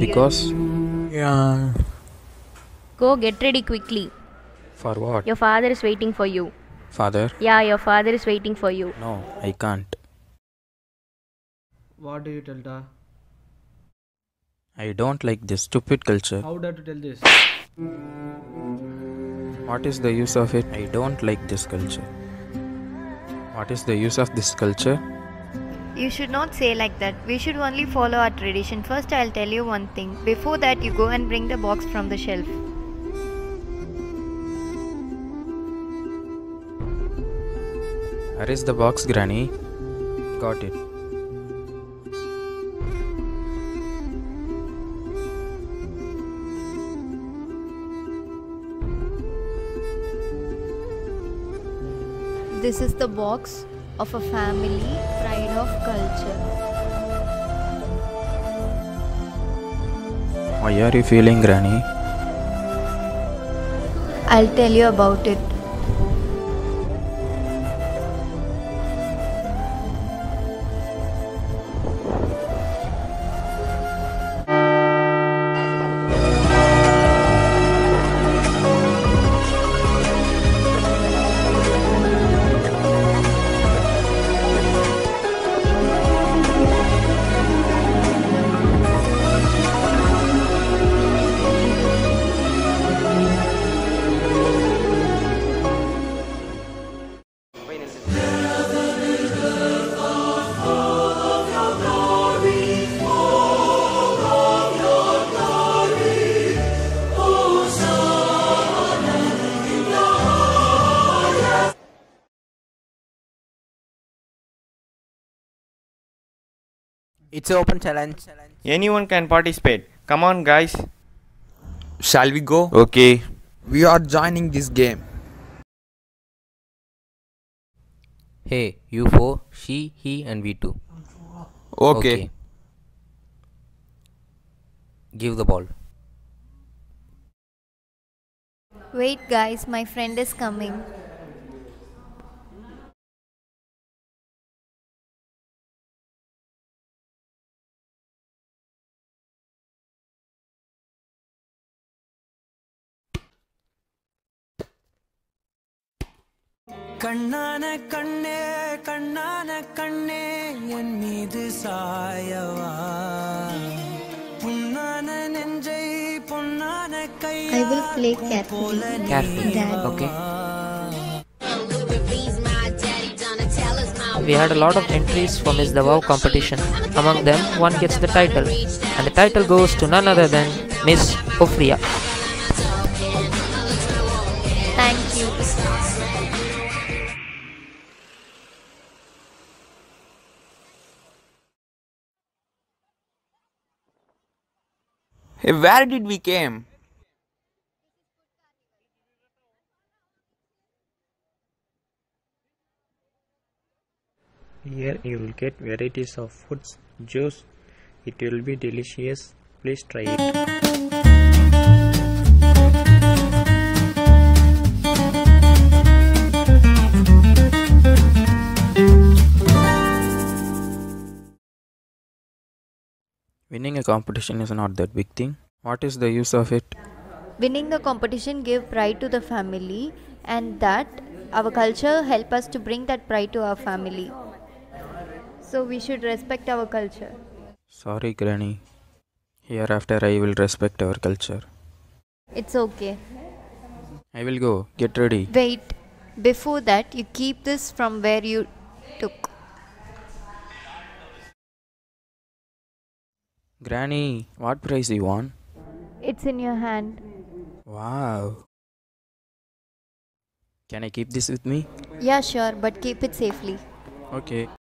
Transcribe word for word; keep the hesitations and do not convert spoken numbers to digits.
Because? Yeah. Go get ready quickly. For what? Your father is waiting for you. Father? Yeah, your father is waiting for you. No, I can't. What do you tell her? I don't like this stupid culture. How dare to tell this? What is the use of it? I don't like this culture. What is the use of this culture? You should not say like that. We should only follow our tradition. First, I'll tell you one thing. Before that, you go and bring the box from the shelf. Where is the box, Granny? Got it. This is the box of a family, pride of culture. Why are you feeling, Granny? I'll tell you about it. It's an open challenge. Anyone can participate. Come on, guys. Shall we go? Okay. We are joining this game. Hey, you four, she, he and we two. Okay. Give the ball. Wait, guys, my friend is coming. கண்ணான கண்ணே கண்ணான கண்ணே என் மீது சாயவா புண்ணான நெஞ்சை பொன்னான கையால் I will play carefully. Carefully. Dad. Okay. We had a lot of entries for Miss DAVAO competition. Among them, one gets the title, and the title goes to none other than Miss Ofria. Thank you. Hey, where did we came? Here you will get varieties of foods, juice. It will be delicious. Please try it. Winning a competition is not that big thing. What is the use of it? Winning a competition give pride to the family, and that our culture help us to bring that pride to our family. So we should respect our culture. Sorry, Granny. Hereafter I will respect our culture. It's okay. I will go. Get ready. Wait. Before that, you keep this from where you took. Granny, what prize you won? It's in your hand. Wow. Can I keep this with me? Yeah, sure, but keep it safely. Okay.